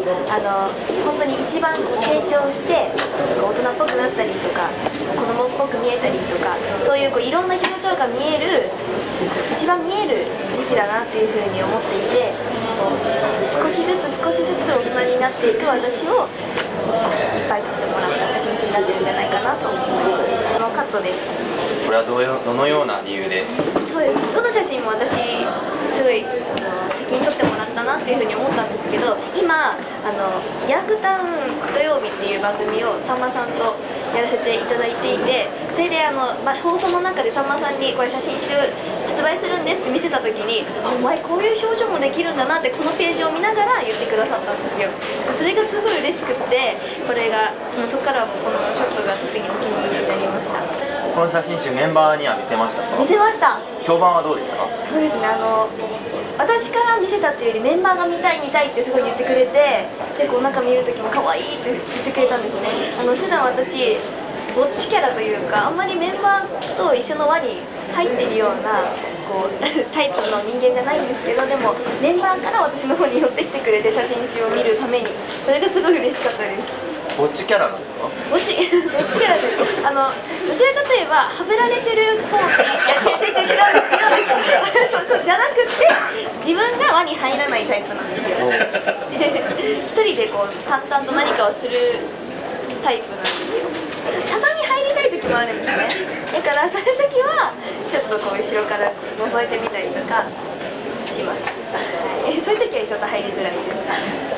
本当に一番こう成長して大人っぽくなったりとか子供っぽく見えたりとか、そういういろんな表情が見える一番見える時期だなっていうふうに思っていて、少しずつ少しずつ大人になっていく私をいっぱい撮ってもらった写真集になってるんじゃないかなと思います。このカットです。 これはどのような理由で？ そうです。どの写真も私すごい先に撮ってもらったなっていうふうに思ったんですけど、今ヤングタウン土曜日っていう番組をさんまさんとやらせていただいていて、それで放送の中でさんまさんにこれ写真集発売するんですって見せた時に、お前こういう表情もできるんだなってこのページを見ながら言ってくださったんですよ。それがすごい嬉しくって、これがそこからもこのショットが特にお気に入りになりました。 この写真集メンバーには見せましたか？ 見せました。 評判はどうでしたか？ そうですね、私から見せたっていうよりメンバーが見たい見たいってすごい言ってくれて、結構中見る時も可愛いって言ってくれたんですね。普段私ぼっちキャラというか、あんまりメンバーと一緒の輪に入ってるようなタイプの人間じゃないんですけど、でもメンバーから私の方に寄ってきてくれて、写真集を見るために、それがすごい嬉しかったです。 ぼっちキャラなんですか？ ぼっちキャラでどちらかといえばはぶられてる方っていや違うんですそうじゃなくて、自分が輪に入らないタイプなんですよ。一人で淡々と何かをするタイプなんですよ。たまに入りたい時もあるんですね。だからそういう時はちょっと後ろから覗いてみたりとかします。はい、そういう時はちょっと入りづらいです。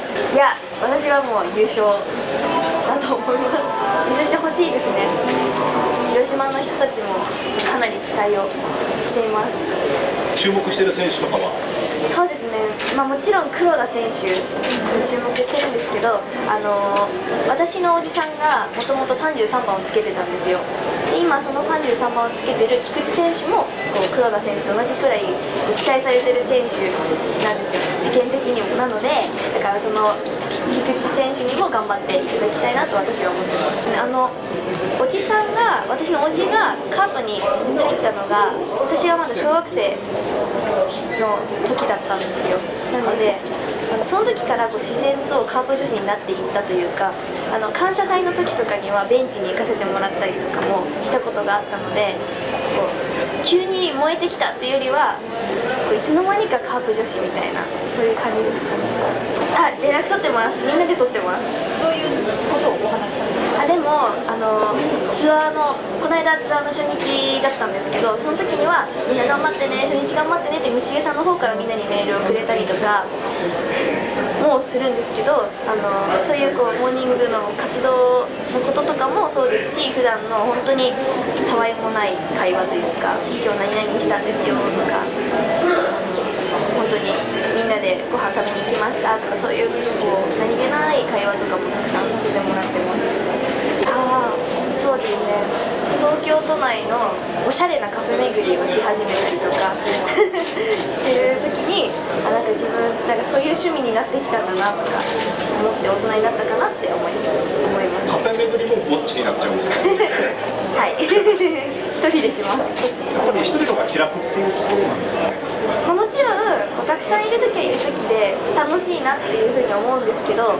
いや、私はもう優勝だと思います。優勝してほしいですね。広島の人たちもかなり期待をしています。 注目している選手とかは？ そうですね、もちろん黒田選手に注目してるんですけど、私のおじさんがもともと33番をつけてたんですよ。で今その33番をつけてる菊池選手も黒田選手と同じくらい期待されてる選手なんですよ、世間的にも。なのでだからその菊池選手にも頑張っていただきたいなと私は思ってます。おじさんが、私のおじがカープに入ったのが私はまだ小学生の時だったんですよ。なのでその時から自然とカープ女子になっていったというか、感謝祭の時とかにはベンチに行かせてもらったりとかもしたことがあったので、急に燃えてきたっていうよりはいつの間にかカープ女子みたいな、そういう感じですかね。連絡取ってます。みんなで取ってます。 どういうことをお話したんですか？ でもツアーのこの間ツアーの初日だったんですけど、その時にはみんな頑張ってね、初日頑張ってねって虫毛さんの方からみんなにメールをくれたりとかもするんですけど、そういうモーニングの活動のこととかもそうですし、普段の本当にたわいもない会話というか、今日何々したんですよとか、本当にみんなでご飯食べに行きましたとか、そういう何気ない会話とかもたくさんさせてもらってます。そうですね、東京都内のおしゃれなカフェ巡りをし始めたりとかしてる時に、自分そういう趣味になってきたんだなとか思って大人になったかなって思います。 カフェ巡りもぼっちになっちゃうんですか？ はい一人でします。 やっぱり一人の方が気楽っていうところなんですかね。 もちろんたくさんいる時はいる時で楽しいなっていうふうに思うんですけど、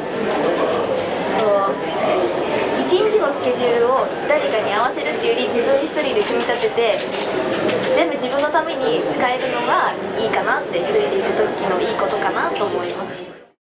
一日のスケジュールを誰かに合わせるっていうより、自分一人で組み立てて全部自分のために使えるのがいいかなって、一人でいる時のいいことかなと思います。